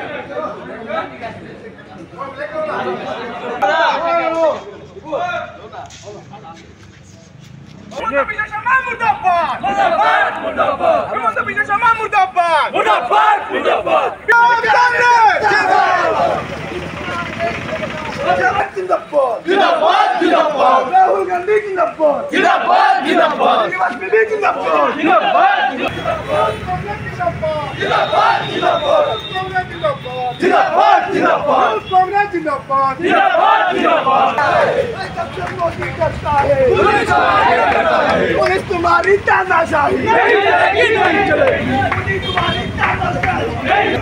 Rahul Gandhi Jindabad. Jindabad. Jindabad. Bibi Jindabad. Jindabad. Jindabad. Jindabad. Jindabad. Jindabad. Jindabad. Congress Jindabad. Jindabad. Jindabad. जब से मोदी करता है police तुम्हारी तानाशाही नहीं चलेगी नहीं चलेगी मोदी तुम्हारी तानाशाही नहीं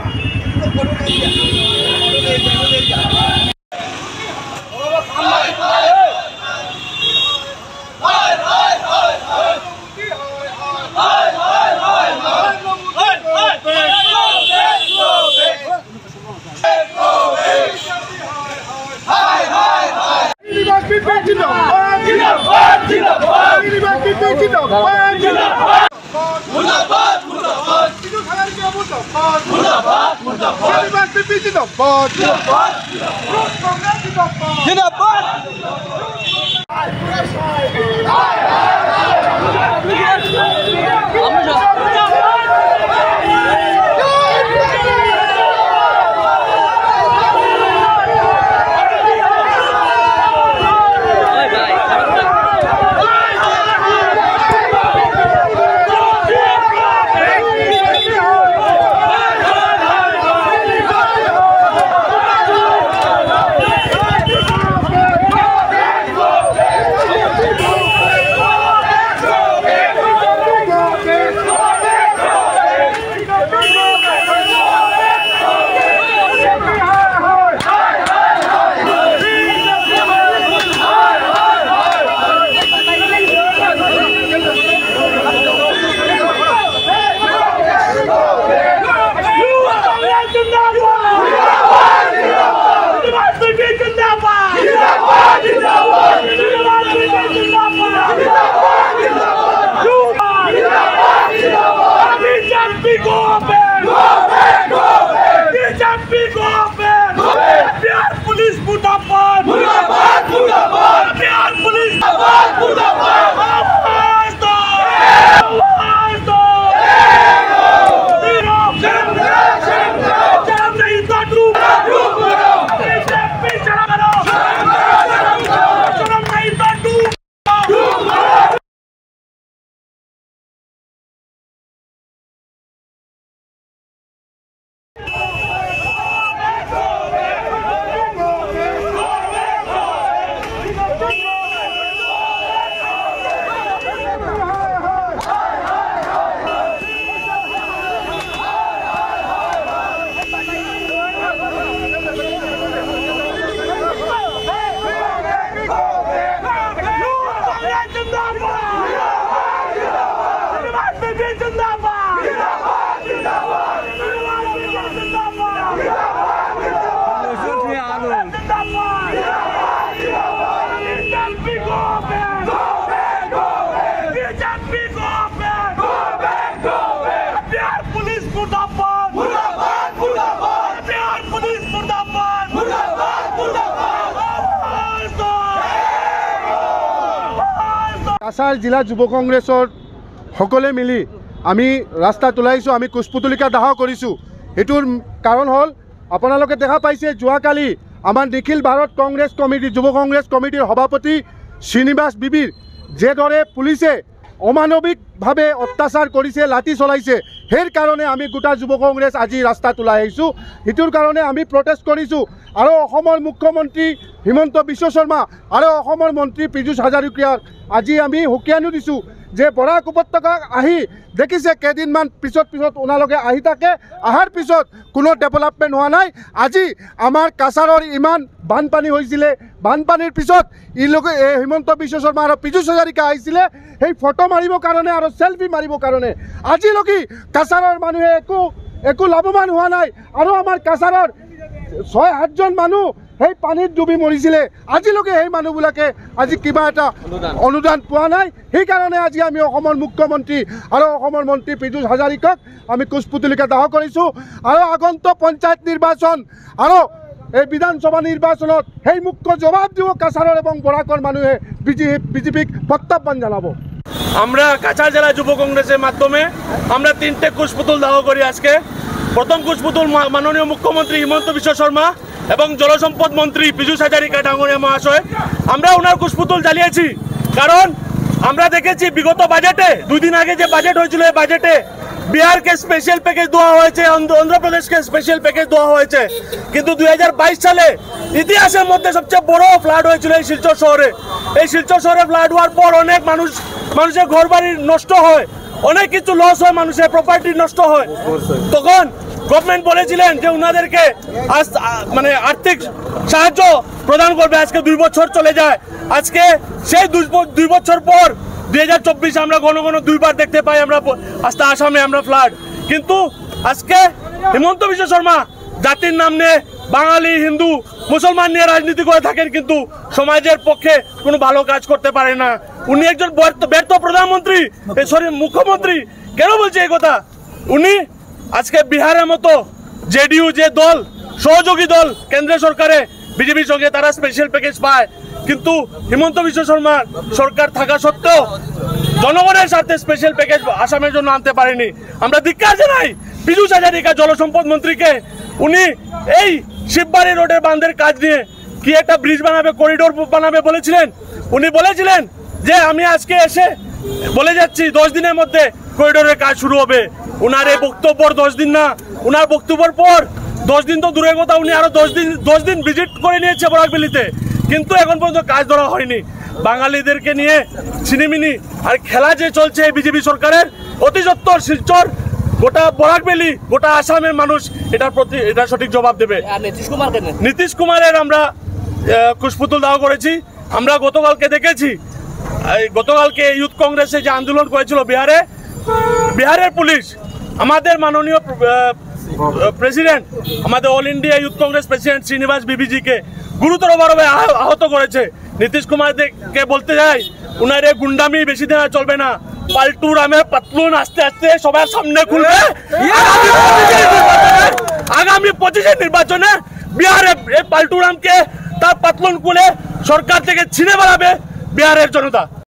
কাছাৰ জিলা যুৱ কংগ্ৰেছৰ সকলে মিলি আমি ৰাস্তাত ওলাইছোঁ আমি কুশপুতলিকা দাহ কৰিছোঁ এটোৰ কাৰণ হল আপোনালোকে দেখা পাইছে যোৱাকালি আমাৰ নিখিল ভাৰত কংগ্ৰেছ কমিটি যুৱ কংগ্ৰেছ কমিটিৰ সভাপতি শ্ৰীনিবাস বিবিৰ যেদৰে পুলিচে অমানৱিকভাৱে অত্যাচাৰ কৰিছে লাঠি চলাইছে হেৰ কাৰণে আমি গোটা যুৱ কংগ্ৰেছ আজি ৰাস্তাত ওলাই আহিছোঁ এটোৰ কাৰণে আমি প্ৰটেষ্ট কৰিছোঁ আৰু অসমৰ মুখ্যমন্ত্ৰী হিমন্ত বিশ্ব শৰ্মা আৰু অসমৰ মন্ত্ৰী পীযুষ হাজৰিকাক আজি আমি হুকিয়ানো দিছোঁ যে বৰাক উপত্যকাক আহি দেখিছে কেইদিনমান পিছত ওনালোকে আহি থাকে আহাৰ পিছত কোনো ডেভেলপমেণ্ট হোৱা নাই আজি আমাৰ কাছাৰৰ ইমান বানপানী হৈছিলে বানপানীৰ পিছত ইলোকে হিমন্ত বিশ্ব শৰ্মা আৰু পীযুষ হাজৰিকা আহিছিলে সেই ফটো মাৰিবৰ কাৰণে আৰু সেলফি মাৰিবৰ কাৰণে আজিলৈকে কাছাৰৰ মানুহে একো লাভৱান হোৱা নাই আৰু আমাৰ কাছাৰৰ ৬-৭জন মানুহ সেই পানীত ডুবি মৰিছিলে আজিলৈকে সেই মানুহবিলাকে আজি কিবা এটা অনুদান পোৱা নাই সেইকাৰণে আজি আমি অসমৰ মুখ্যমন্ত্ৰী আৰু অসমৰ মন্ত্ৰী পীযুষ হাজাৰিকাক আমি কুশপুতলিকা দাহ কৰিছোঁ আৰু আগন্তুক পঞ্চায়ত নিৰ্বাচন আৰু এই বিধানসভা নির্বাচনত সেই মুখ্য জবাব দিব কাছাড়ের এবং বরাকর মানুষে বিজেপিক প্রত্যাহ্বান জানাবো। আমরা কাছাড় জেলা যুব কংগ্রেসের মাধ্যমে আমরা 3টে কুশপুতুল দাহ করি আজকে। প্রথম কুশপুতুল মাননীয় মুখ্যমন্ত্রী হিমন্ত বিশ্ব শর্মা এবং জলসম্পদ মন্ত্রী পীযুষ হাজারিকা ডাঙ্গরিয়া মহাশয়, আমরা ওনার কুশপুতুল জ্বালিয়েছি কারণ আমরা দেখেছি বিগত বাজেটে 2 দিন আগে যে বাজেট হয়েছিল এই বাজেটে বিহারকে স্পেশাল প্যাকেজ দেওয়া হয়েছে, অন্ধ্রপ্রদেশকে স্পেশাল প্যাকেজ দেওয়া হয়েছে, কিন্তু 2022 সালে ইতিহাসের মধ্যে সবচেয়ে বড় ফ্লাড হয়েছিল এই শিলচর শহরে। এই শিলচর শহরে ফ্লাড হওয়ার পর অনেক মানুষের ঘরবাড়ি নষ্ট হয়, অনেক কিছু লস হয়, মানুষের প্রপার্টি নষ্ট হয়। তখন গভর্নমেন্ট বলেছিলেন যে ওনাদেরকে মানে আর্থিক সাহায্য প্রদান করবে। আজকে 2 বছর চলে যায়, আজকে সেই 2 বছর পর 2024 আমরা ঘন ঘন 2বার দেখতে পাই আমরা আসামে আমরা ফ্লাড। কিন্তু আজকে হিমন্ত বিশ্ব শর্মা জাতির নাম নিয়ে বাঙালি হিন্দু মুসলমান নিয়ে রাজনীতি করে থাকেন, কিন্তু সমাজের পক্ষে কোনো ভালো কাজ করতে পারে না। উনি একজন ব্যর্থ প্রধানমন্ত্রী, সরি মুখ্যমন্ত্রী। কেন বলছে এই কথা? উনি আজকে বিহারের মতো জেডিইউ যে দল সহযোগী দল কেন্দ্রীয় সরকারে বিজেপির সঙ্গে তারা স্পেশাল প্যাকেজ পায়, কিন্তু হিমন্ত বিশ্ব শর্মার সরকার থাকা সত্ত্বেও জনগণের সাথে স্পেশাল প্যাকেজ আসামের জন্য আনতে পারেনি। আমরা ধিক্কার জানাই পীযুষ হাজারিকা জলসম্পদ মন্ত্রীকে। উনি এই শিববাড়ি রোডের বাঁধের কাজ নিয়ে কি একটা ব্রিজ বানাবে, করিডোর বানাবে বলেছিলেন। উনি বলেছিলেন যে আমি আজকে এসে বলে যাচ্ছি 10 দিনের মধ্যে করিডোরের কাজ শুরু হবে। উনার এই বক্তব্য 10 দিন না, উনার বক্তব্যের পর 10 দিন তো দূরের কথা, উনি আরো 10 দিন ভিজিট করে নিয়েছে বরাকবেলিতে, কিন্তু এখন পর্যন্ত কাজ ধরা হয়নি। বাঙালিদেরকে নিয়ে ছিনিমিনি আর খেলা যে চলছে বিজেপি সরকারের, অতি সত্বর শিলচর গোটা বরাকবেলি গোটা আসামের মানুষ এটা সঠিক জবাব দেবে। নীতিশ কুমারের আমরা কুশপুতুল দাহ করেছি। আমরা গতকালকে দেখেছি, গতকালকে ইউথ কংগ্রেসে যে আন্দোলন করেছিল বিহারের পুলিশ আমাদের মাননীয় প্রেসিডেন্ট, আমাদের all India youth Congress president Srinivas বিবিজিকে গুরুতরভাবে আহত করেছে। নীতিশ কুমারকে বলতে যাই, উনার এই গুন্ডামি বেশি দিন চলবে না। পাল্টু রামের পাতলুন আস্তে আস্তে সবার সামনে খুলবে। আগামী 25 নির্বাচনে বিহারে এই পাল্টু রামকে তার পাতলুন খুলে সরকার থেকে ছিঁড়ে বেড়াবে বিহারের জনতা।